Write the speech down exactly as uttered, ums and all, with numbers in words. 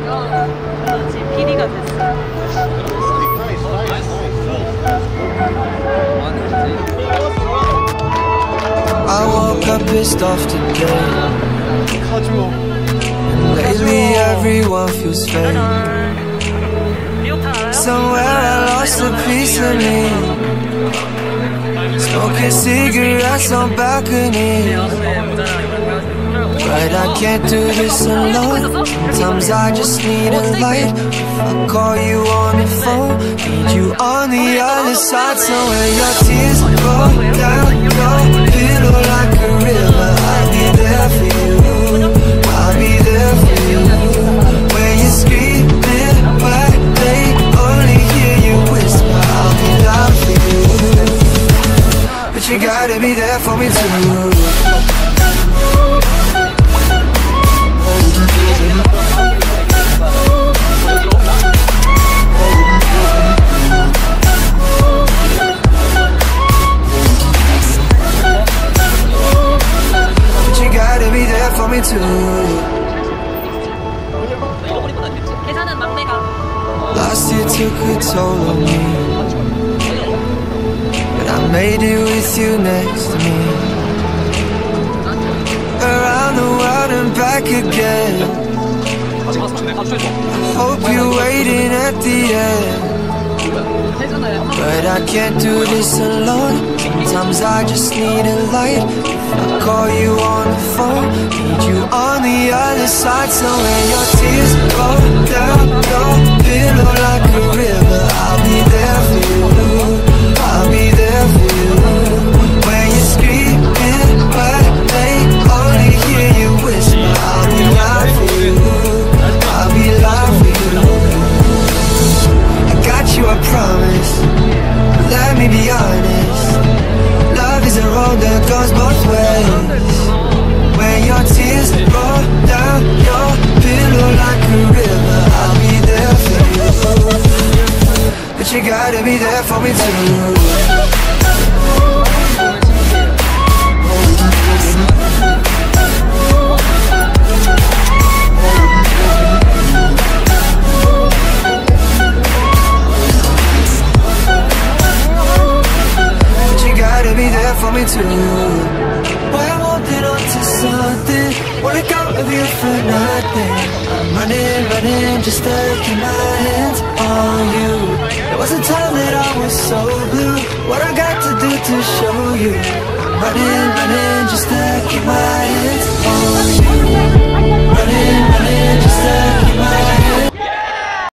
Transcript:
그래서 지금 피디가 됐어요. I woke up pissed off today, and lately everyone feels fake. Somewhere I lost a piece of me, smoking cigarettes on balconies. But I can't do this alone. Sometimes I just need a light. I call you on the phone, need you on the other side. So when your tears roll down your pillow like a river, I'll be there for you, I'll be there for you. When you're screaming but they only hear you whisper, I'll be loud for you. But you gotta be there for me too. For me too. Last year took a toll on me, but I made it with you next to me. Around the world and back again. I hope you're waiting at the end. But I can't do this alone. Sometimes I just need a light. I call you on the phone, need you on the other side. So when your tears roll down your pillow like a river, I'll be there for you, I'll be there for you. When you're screaming but they only hear you whisper, I'll be loud for you, I'll be loud for you. I got you, I promise. Let me be honest, love is a road that goes both ways. When your tears roll down your pillow like a river, I'll be there for you. But you gotta be there for me too. For me too. Boy, I'm holding on to something, wanna go with you for nothing. I'm running, running, just to keep my hands on you. There was a time that I was so blue, what I got to do to show you. I'm running, running, just to keep my hands on you. Running, running, just to